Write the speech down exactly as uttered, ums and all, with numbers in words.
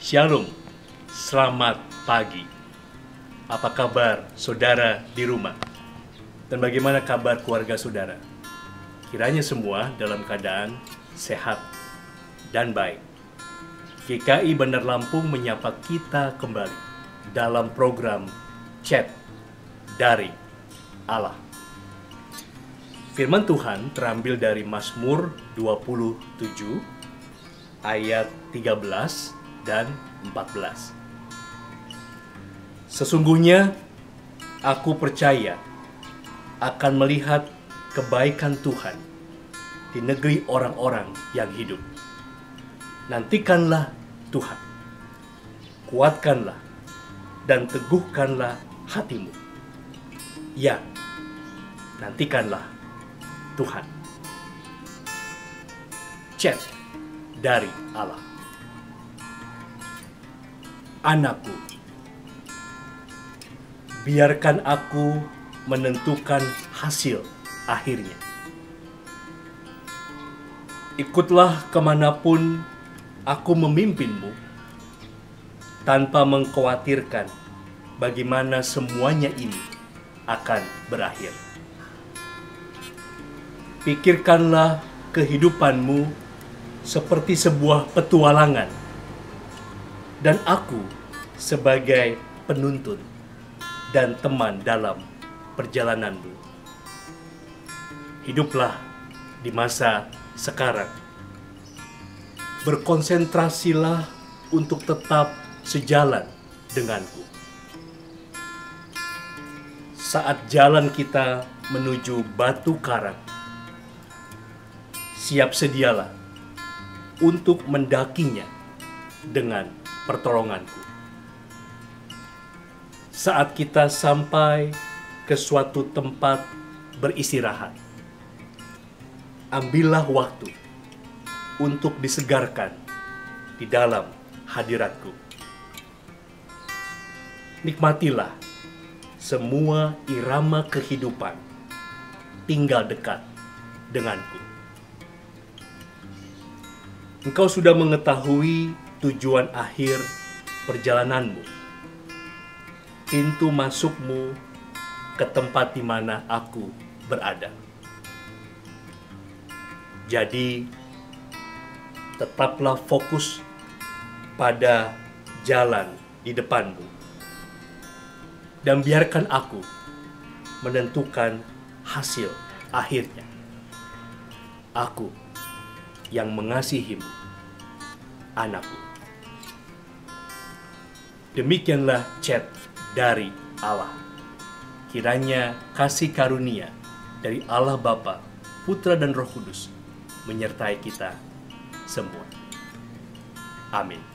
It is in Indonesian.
Shalom, selamat pagi. Apa kabar saudara di rumah? Dan bagaimana kabar keluarga saudara? Kiranya semua dalam keadaan sehat dan baik. G K I Bandar Lampung menyapa kita kembali dalam program Chat dari Allah. Firman Tuhan terambil dari Mazmur dua puluh tujuh ayat tiga belas dan empat belas. Sesungguhnya aku percaya akan melihat kebaikan Tuhan di negeri orang-orang yang hidup. Nantikanlah Tuhan, kuatkanlah dan teguhkanlah hatimu. Ya, nantikanlah Tuhan. Chat dari Allah. Anakku, biarkan aku menentukan hasil akhirnya. Ikutlah kemanapun aku memimpinmu, tanpa mengkhawatirkan bagaimana semuanya ini akan berakhir. Pikirkanlah kehidupanmu seperti sebuah petualangan, dan aku sebagai penuntun dan teman dalam perjalananmu. Hiduplah di masa sekarang. Berkonsentrasilah untuk tetap sejalan denganku. Saat jalan kita menuju batu karang, siap sedialah untuk mendakinya dengan pertolonganku. Saat kita sampai ke suatu tempat beristirahat, ambillah waktu untuk disegarkan di dalam hadiratku. Nikmatilah semua irama kehidupan tinggal dekat denganku. Engkau sudah mengetahui tujuan akhir perjalananmu, pintu masukmu ke tempat di mana aku berada. Jadi, tetaplah fokus pada jalan di depanmu, dan biarkan aku menentukan hasil akhirnya. Aku yang mengasihimu, anakku. Demikianlah chat dari Allah. Kiranya kasih karunia dari Allah Bapa, Putra dan Roh Kudus menyertai kita semua. Amin.